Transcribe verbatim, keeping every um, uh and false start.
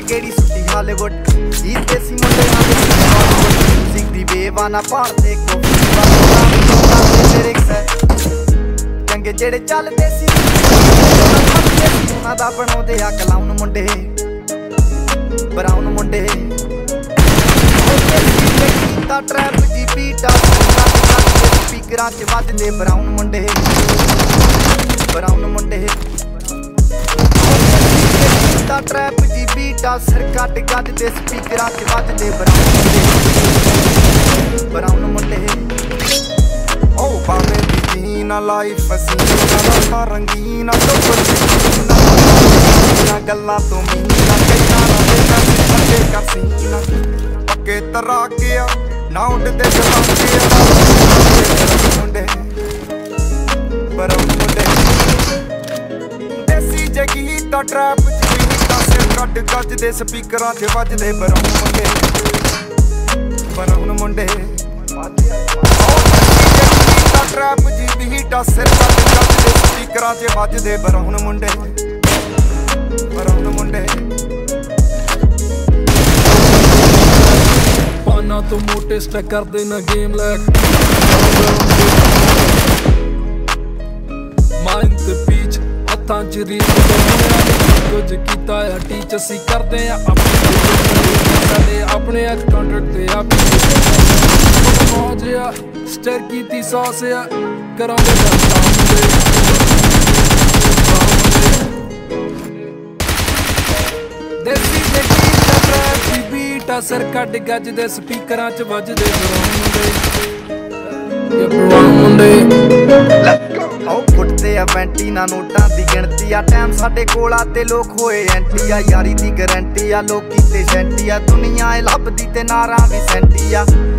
केड़ी सुट्टी हालीवुड जी देसी मुंडे हालीवुड सिगदी बेवाना पाड़दे कोफी लिरिक्स चंगे जेड़े चलदे सी उन्हां दा बनाउंदे आ क्लाउन मुंडे ब्राउन मुंडे ता ट्रैप जी बीटा स्पीकरां च वजदे ब्राउन मुंडे ब्राउन मुंडे ता ट्रैप जी बीटा सिर कट गजदे स्पीकरां च वजदे ब्राउन मुंडे ब्राउन मुंडे ओ बावे दी जीना लाइफ हसीना रंगीना तो गल्लां तो मीना कईयां ना बेटा बंदे कसीना पक्के तरा गया ना उड़दे जलाके मुंडे ब्राउन मुंडे देसी जगी ता ट्रैप कट गजदे स्पीकरां च वजदे ब्राउन मुंडे ब्राउन मुंडे ट्रैप जी बीटा सिर कट गजदे स्पीकरां च वजदे ब्राउन मुंडे ब्राउन मुंडे पाना तो मोटे स्टैक कर देना गेम लैक माइंड ते पीच हत्थां च रील कुछ कीता है टीच असी करते हैं अपने अपने कंट्रैक्ट ते आप मौज या स्टर कीती सॉस या करांदे देसी जगी ट्रैप दी बीटा सिर कट गजदे स्पीकरां च वजदे ब्राउन मुंडे ओ फुटते आ वैंटी ना नोटां दी गिणती आ टाइम साडे कोल आ ते लोक होए एंटी आ यारी दी गारंटी आ लोकी ते शैंटी आ दुनिया ए लभदी ते नारां भी सैंटी आ